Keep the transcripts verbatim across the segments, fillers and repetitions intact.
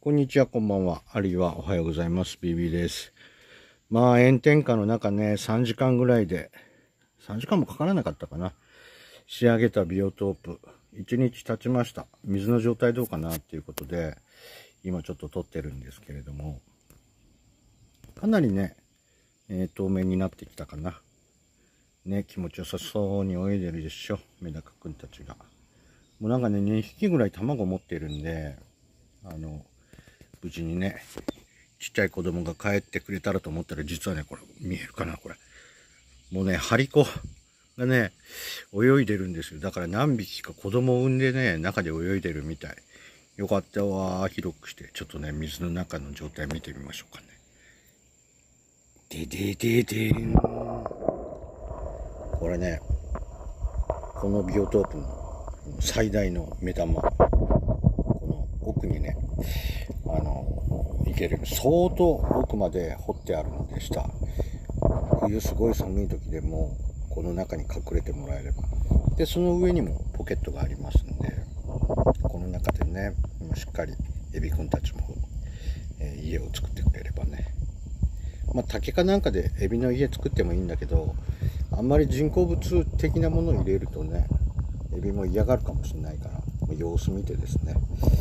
こんにちは、こんばんは。あるいはおはようございます。ビービー です。まあ、炎天下の中ね、さんじかんぐらいで、さんじかんもかからなかったかな。仕上げたビオトープ。いちにち経ちました。水の状態どうかなっていうことで、今ちょっと撮ってるんですけれども、かなりね、えー、透明になってきたかな。ね、気持ちよさそうに泳いでるでしょ。メダカくんたちが。もうなんかね、にひきぐらい卵持ってるんで、あの、無事にね、ちっちゃい子供が帰ってくれたらと思ったら、実はね、これ、見えるかな、これ。もうね、張り子がね、泳いでるんですよ。だから何匹か子供を産んでね、中で泳いでるみたい。よかったわ、広くして。ちょっとね、水の中の状態見てみましょうかね。ででででーん。これね、このビオトープの最大の目玉。この奥にね、あの、いける。相当奥まで掘ってあるのでした。冬すごい寒い時でも、この中に隠れてもらえれば。で、その上にもポケットがありますんで、この中でね、しっかりエビくんたちも、えー、家を作ってくれればね。まあ、竹かなんかでエビの家作ってもいいんだけど、あんまり人工物的なものを入れるとね、エビも嫌がるかもしれないから、様子見てですね。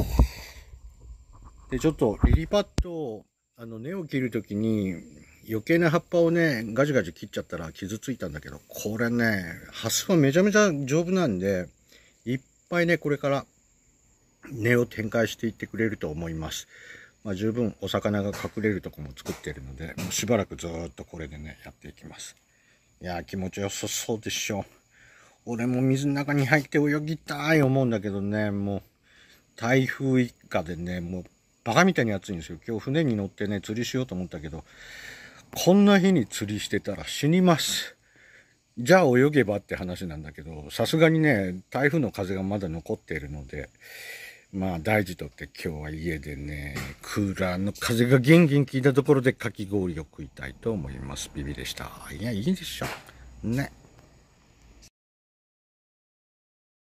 で、ちょっとリリパッド、あの根を切るときに余計な葉っぱをね、ガジガジ切っちゃったら傷ついたんだけど、これね、ハスはめちゃめちゃ丈夫なんで、いっぱいね、これから根を展開していってくれると思います。まあ、十分お魚が隠れるとこも作ってるので、もうしばらくずーっとこれでね、やっていきます。いやー、気持ちよさそうでしょ。俺も水の中に入って泳ぎたい思うんだけどね、もう台風一過でね、もうバカみたいに暑いんですよ。今日船に乗ってね、釣りしようと思ったけど、こんな日に釣りしてたら死にます。じゃあ泳げばって話なんだけど、さすがにね、台風の風がまだ残っているので、まあ大事とって今日は家でね、クーラーの風がギンギン効いたところでかき氷を食いたいと思います。ビビでした。いや、いいでしょ。ね。